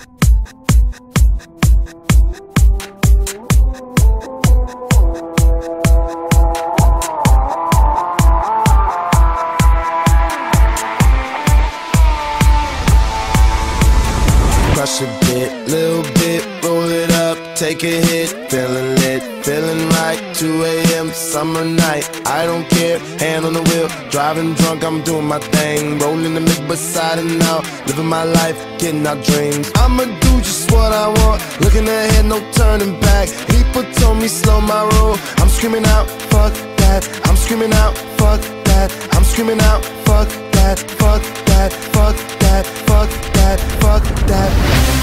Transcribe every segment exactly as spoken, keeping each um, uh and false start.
Crush a bit, little bit, roll it up, take a hit, feeling lit, feeling right, two A M summer night, I don't care, hand on the wheel, driving drunk, I'm doing my thing, rolling the mid beside and out, living my life, getting our dreams. I'ma do just what I want, looking ahead, no turning back. People told me slow my roll, I'm screaming out, fuck that, I'm screaming out, fuck that, I'm screaming out, fuck that, fuck that, fuck that, fuck that, fuck that.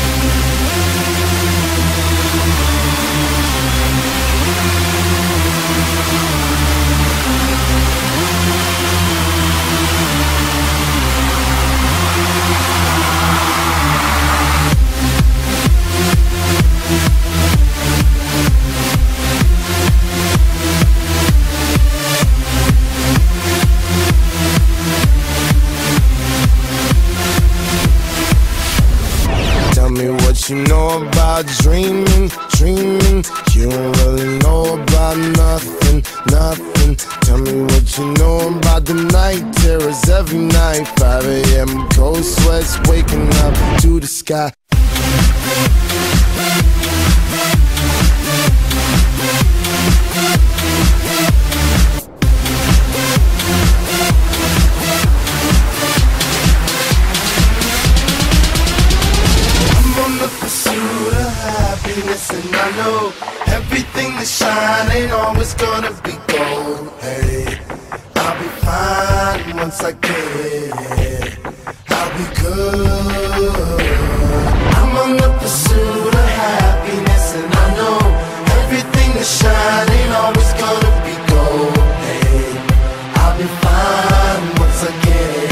Tell me what you know about dreaming, dreaming. You don't really know about nothing, nothing. Tell me what you know about the night terrors every night. five A M cold sweats waking up to the sky. And I know everything that shine ain't always gonna be gold. Hey, I'll be fine once I get it. I'll be good. I'm on the pursuit of happiness, and I know everything that shine ain't always gonna be gold. Hey, I'll be fine once I get it.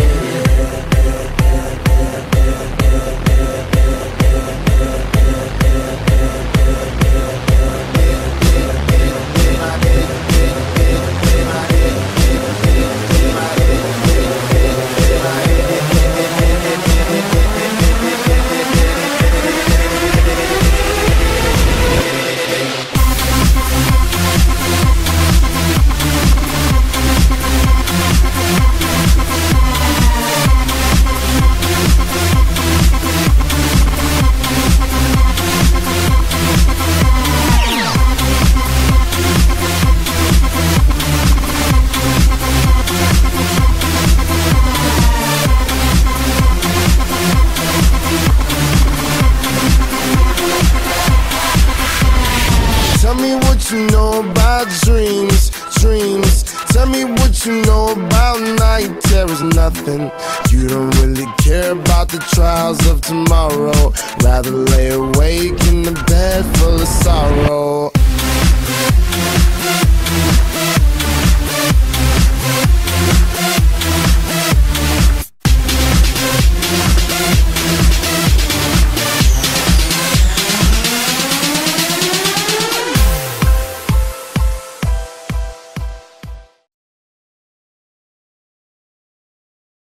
Tell me what you know about dreams, dreams. Tell me what you know about night terrors, nothing. You don't really care about the trials of tomorrow. Rather lay awake in the bed full of sorrow.